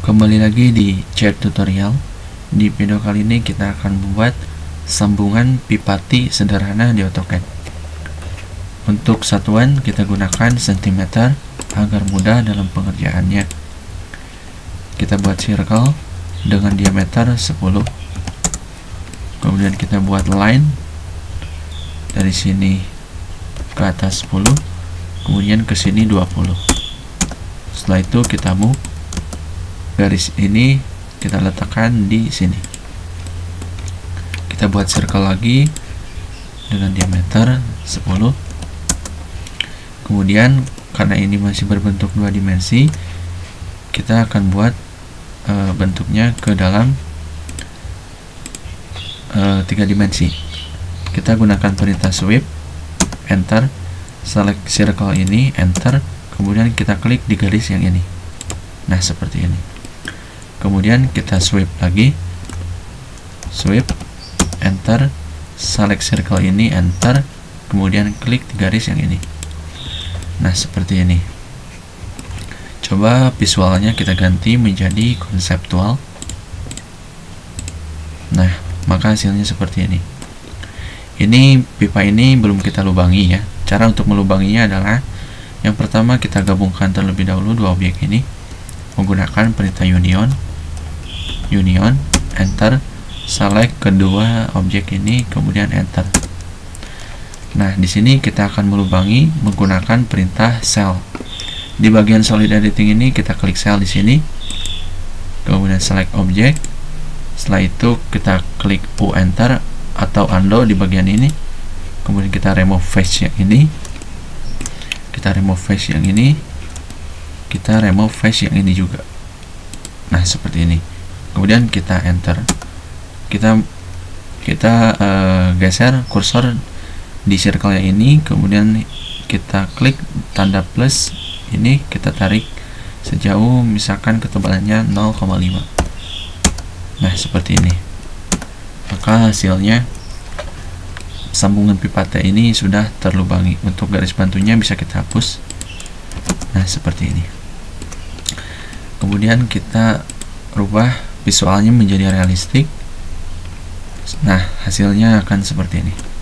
Kembali lagi di chat tutorial. Di video kali ini kita akan membuat sambungan pipati sederhana di AutoCAD. Untuk satuan kita gunakan cm agar mudah dalam pengerjaannya. Kita buat circle dengan diameter 10. Kemudian kita buat line dari sini ke atas 10, kemudian ke sini 20. Setelah itu kita move garis ini, kita letakkan di sini. Kita buat circle lagi dengan diameter 10. Kemudian karena ini masih berbentuk 2 dimensi, kita akan buat bentuknya ke dalam 3 dimensi. Kita gunakan perintah sweep, enter, select circle ini, enter, kemudian kita klik di garis yang ini. Nah, seperti ini. Kemudian kita sweep lagi, sweep, enter, select circle ini, enter, kemudian klik di garis yang ini. Nah, seperti ini. Coba visualnya kita ganti menjadi konseptual. Nah, maka hasilnya seperti ini. Ini pipa ini belum kita lubangi ya. Cara untuk melubanginya adalah yang pertama kita gabungkan terlebih dahulu dua objek ini menggunakan perintah union, enter, select kedua objek ini, kemudian enter. Nah, di sini kita akan melubangi menggunakan perintah cell. Di bagian solid editing ini kita klik cell di sini, kemudian select object. Setelah itu kita klik U enter atau undo di bagian ini. Kemudian kita remove face yang ini. Kita remove face yang ini. Kita remove face yang ini juga. Nah, seperti ini. Kemudian kita enter. Kita geser kursor di circle yang ini, kemudian kita klik tanda plus ini, kita tarik sejauh misalkan ketebalannya 0,5. Nah, seperti ini. Maka hasilnya sambungan pipata ini sudah terlubangi. Untuk garis bantunya bisa kita hapus. Nah, seperti ini. Kemudian kita rubah visualnya menjadi realistik. Nah, hasilnya akan seperti ini.